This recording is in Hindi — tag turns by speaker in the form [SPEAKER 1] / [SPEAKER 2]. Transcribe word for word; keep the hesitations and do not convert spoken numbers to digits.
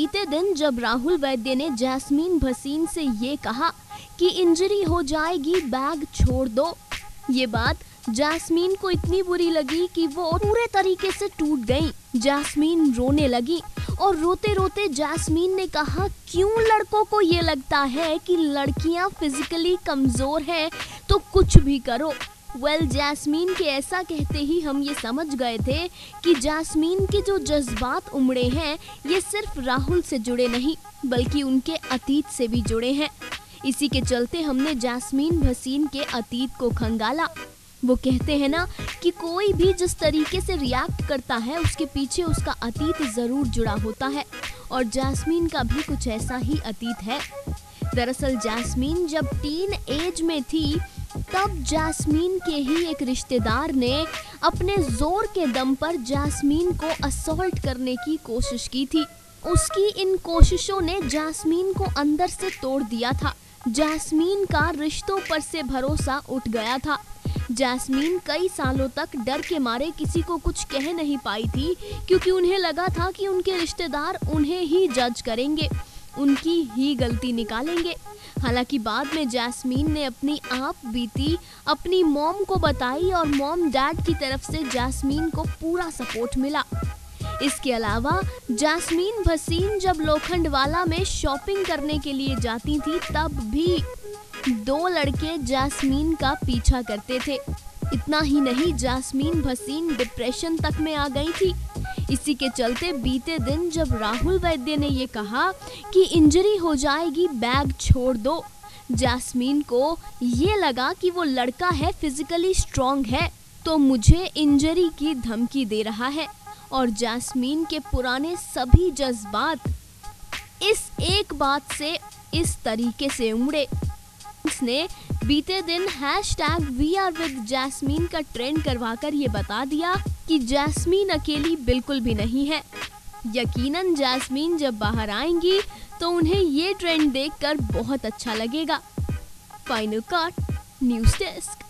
[SPEAKER 1] बीते दिन जब राहुल वैद्य ने जैस्मीन भसीन से ये कहा कि इंजरी हो जाएगी, बैग छोड़ दो, ये बात जैस्मीन को इतनी बुरी लगी कि वो पूरे तरीके से टूट गई। जैस्मीन रोने लगी और रोते रोते जैस्मीन ने कहा, क्यों लड़कों को ये लगता है कि लड़कियां फिजिकली कमजोर हैं तो कुछ भी करो। वेल well, जैस्मीन के ऐसा कहते ही हम ये समझ गए थे कि जैस्मीन के जो जज्बात उमड़े हैं ये सिर्फ राहुल से जुड़े नहीं बल्कि उनके अतीत से भी जुड़े हैं। इसी के चलते हमने जैस्मीन भसीन के अतीत को खंगाला। वो कहते हैं ना कि कोई भी जिस तरीके से रिएक्ट करता है उसके पीछे उसका अतीत जरूर जुड़ा होता है, और जैस्मीन का भी कुछ ऐसा ही अतीत है। दरअसल जैस्मीन जब टीन एज में थी तब जैस्मीन के ही एक रिश्तेदार ने अपने जोर के दम पर जैस्मीन को असॉल्ट करने की कोशिश की थी। उसकी इन कोशिशों ने जैस्मीन को अंदर से तोड़ दिया था। जैस्मीन का रिश्तों पर से भरोसा उठ गया था। जैस्मीन कई सालों तक डर के मारे किसी को कुछ कह नहीं पाई थी, क्योंकि उन्हें लगा था कि उनके रिश्तेदार उन्हें ही जज करेंगे, उनकी ही गलती निकालेंगे। हालांकि बाद में जैस्मीन ने अपनी आप बीती अपनी मॉम को बताई और मॉम डैड की तरफ से जैस्मीन को पूरा सपोर्ट मिला। इसके अलावा जैस्मीन भसीन जब लोखंडवाला में शॉपिंग करने के लिए जाती थी तब भी दो लड़के जैस्मीन का पीछा करते थे। इतना ही नहीं, जैस्मीन भसीन डिप्रेशन तक में आ गई थी। इसी के चलते बीते दिन जब राहुल वैद्य ने ये कहा कि इंजरी हो जाएगी, बैग छोड़ दो, जैस्मीन को ये लगा कि वो लड़का है, फिजिकली स्ट्रॉन्ग है, तो मुझे इंजरी की धमकी दे रहा है। और जैस्मीन के पुराने सभी जज्बात इस एक बात से इस तरीके से उमड़े। उसने बीते दिन hashtag we are with Jasmine का ट्रेंड करवाकर ये बता दिया कि जैस्मीन अकेली बिल्कुल भी नहीं है। यकीनन जैस्मीन जब बाहर आएंगी तो उन्हें ये ट्रेंड देखकर बहुत अच्छा लगेगा। Final cut, news desk.